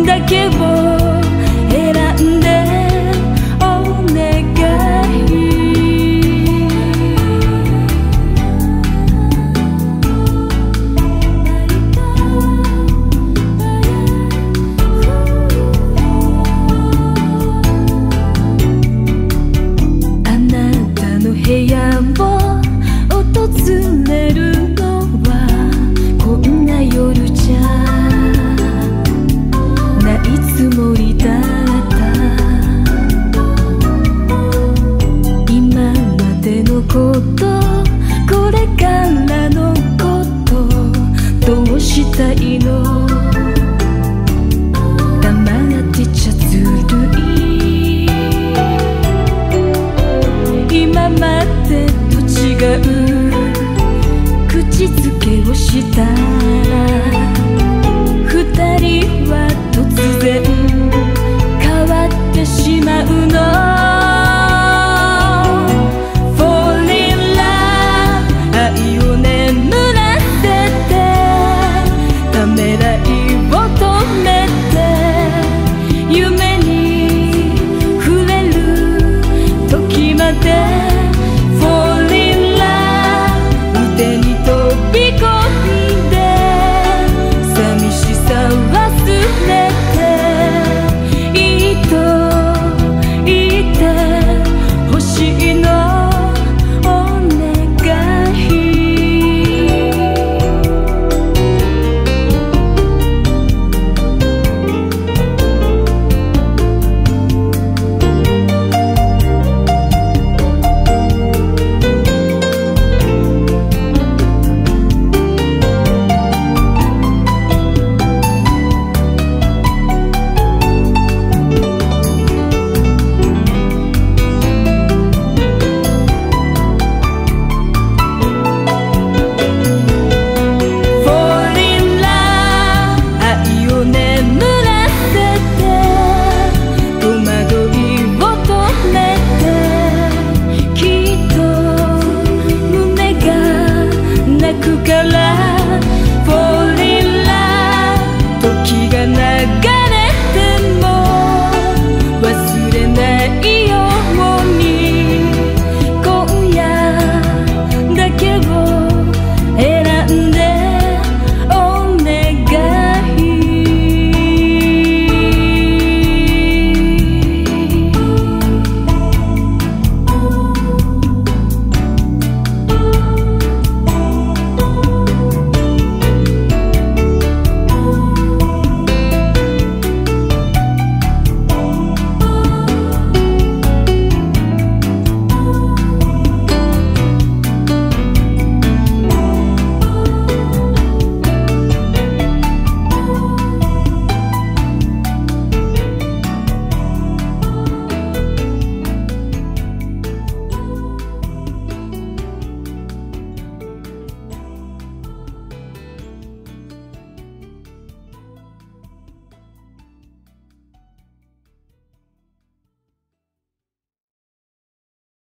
だけを選んでお願い。あなたの部屋を訪れるのはこんな夜じゃないつもりだった。今までのことこれからのことどうしたいの。黙ってちゃずるい。今までと違う口づけをしたら二人は突然変わってしまうの。 Fall in love 愛を眠らせてためらいを止めて夢に触れる時まで Fall in love 腕に飛び込んで寂しさ忘れて